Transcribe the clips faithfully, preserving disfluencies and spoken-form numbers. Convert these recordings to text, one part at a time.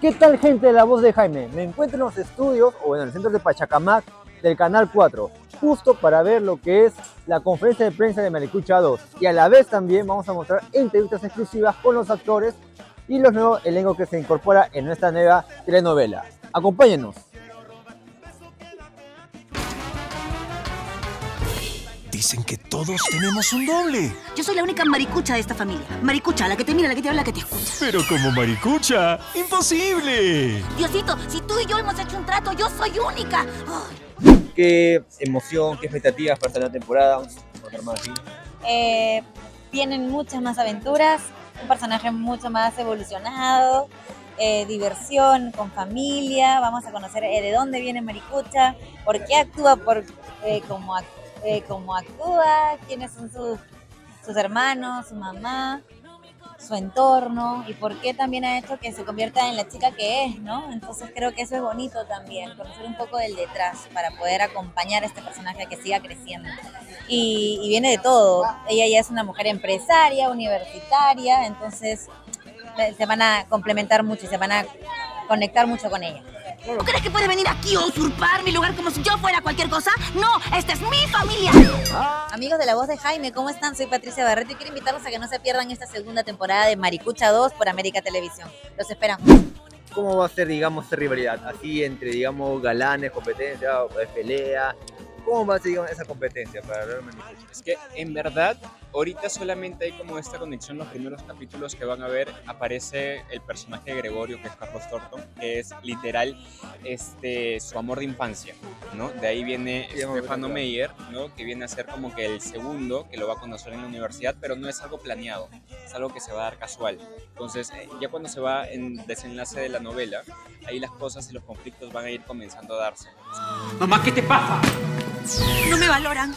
¿Qué tal, gente de La Voz de Jaime? Me encuentro en los estudios o en el centro de Pachacamac del Canal cuatro, justo para ver lo que es la conferencia de prensa de Maricucha dos, y a la vez también vamos a mostrar entrevistas exclusivas con los actores y los nuevos elencos que se incorpora en nuestra nueva telenovela. Acompáñenos. Dicen que todos tenemos un doble. Yo soy la única maricucha de esta familia. Maricucha, la que te mira, la que te habla, la que te escucha. Pero como maricucha, ¡imposible! Diosito, si tú y yo hemos hecho un trato, yo soy única. Ay. ¿Qué emoción, qué expectativas para esta nueva temporada? Eh, vienen muchas más aventuras, un personaje mucho más evolucionado, eh, diversión con familia. Vamos a conocer eh, de dónde viene Maricucha, por qué actúa por, eh, como actúa. Eh, cómo actúa, quiénes son sus, sus hermanos, su mamá, su entorno y por qué también ha hecho que se convierta en la chica que es, ¿no? Entonces creo que eso es bonito también, conocer un poco del detrás para poder acompañar a este personaje a que siga creciendo. Y, y viene de todo, ella ya es una mujer empresaria, universitaria, entonces se van a complementar mucho y se van a conectar mucho con ella. ¿Tú crees que puedes venir aquí a usurpar mi lugar como si yo fuera cualquier cosa? ¡No! ¡Esta es mi familia! Amigos de La Voz de Jaime, ¿cómo están? Soy Patricia Barreto y quiero invitarlos a que no se pierdan esta segunda temporada de Maricucha dos por América Televisión. Los esperamos. ¿Cómo va a ser, digamos, esta rivalidad? Así entre, digamos, galanes, competencia, o de pelea. ¿Cómo va a ser, digamos, esa competencia para ver Maricucha? Es que, en verdad, ahorita solamente hay como esta conexión en los primeros capítulos que van a ver. Aparece el personaje de Gregorio, que es Carlos Thornton, que es literal este, su amor de infancia, ¿no? De ahí viene Stefano Meyer, ¿no? Que viene a ser como que el segundo, que lo va a conocer en la universidad, pero no es algo planeado, es algo que se va a dar casual. Entonces, ya cuando se va en desenlace de la novela, ahí las cosas y los conflictos van a ir comenzando a darse. Mamá, ¿qué te pasa? No me valoran.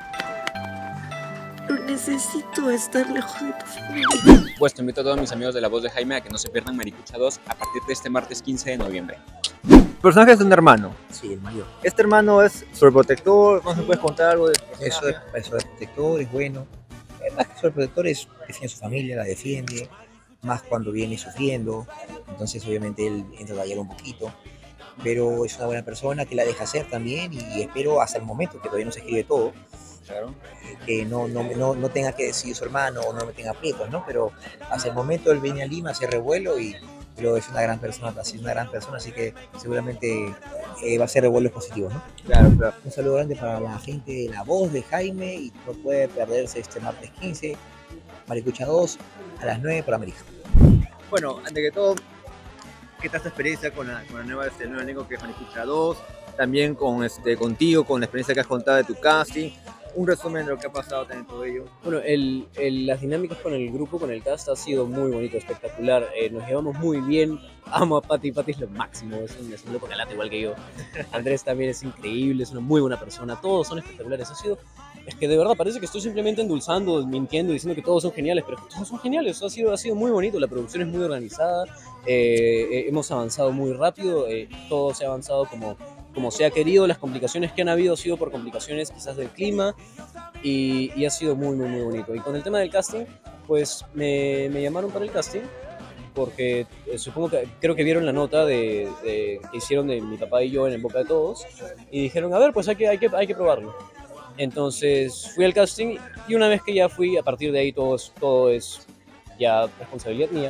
No necesito estar lejos de tu familia. Pues te invito a todos mis amigos de La Voz de Jaime a que no se pierdan Maricucha dos a partir de este martes quince de noviembre. El personaje es un hermano. Sí, el mayor. Este hermano es sobreprotector. ¿No se puede contar algo de Eso es, eso es protector, es bueno. Eh, Más que sobreprotector, es defiende a su familia, la defiende. Más cuando viene sufriendo. Entonces, obviamente, él entra a tallar un poquito. Pero es una buena persona que la deja hacer también. Y espero hasta el momento, que todavía no se escribe todo, claro, que no, no, no, no tenga que decir su hermano o no me tenga aprietos, ¿no? Pero hasta el momento él viene a Lima, hace revuelo y pero es una gran persona, es una gran persona, así que seguramente eh, va a ser revuelos positivos, ¿no? Claro, claro. Un saludo grande para la gente de La Voz de Jaime y no puede perderse este martes quince, Maricucha dos, a las nueve por América. Bueno, antes que todo, ¿qué tal esta experiencia con la, con la nueva, este, el nuevo elenco que es Maricucha dos? También con, este, contigo, con la experiencia que has contado de tu casting. Un resumen de lo que ha pasado también todo ello. Bueno, el, el, las dinámicas con el grupo, con el cast, ha sido muy bonito, espectacular. Eh, nos llevamos muy bien. Amo a Pati, Pati es lo máximo, es un, es un loco calate igual que yo. Andrés también es increíble, es una muy buena persona. Todos son espectaculares. Ha sido, es que de verdad parece que estoy simplemente endulzando, mintiendo, diciendo que todos son geniales, pero todos son geniales. Ha sido, ha sido muy bonito, la producción es muy organizada. Eh, eh, hemos avanzado muy rápido, eh, todo se ha avanzado como... como se ha querido. Las complicaciones que han habido han sido por complicaciones quizás del clima y, y ha sido muy, muy, muy bonito. Y con el tema del casting, pues me, me llamaron para el casting porque eh, supongo que, creo que vieron la nota de, de, que hicieron de mi papá y yo en En Boca de Todos y dijeron, a ver, pues hay que, hay que, hay que probarlo. Entonces fui al casting y una vez que ya fui, a partir de ahí todo es, todo es ya responsabilidad mía.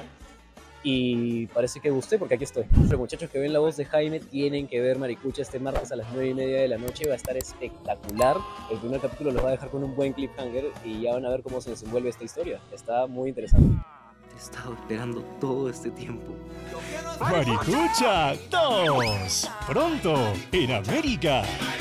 Y parece que gusté porque aquí estoy. Los muchachos que ven La Voz de Jaime tienen que ver Maricucha este martes a las nueve y media de la noche. Va a estar espectacular. El primer capítulo los va a dejar con un buen cliffhanger y ya van a ver cómo se desenvuelve esta historia. Está muy interesante. Te he estado esperando todo este tiempo. Maricucha dos, pronto en América.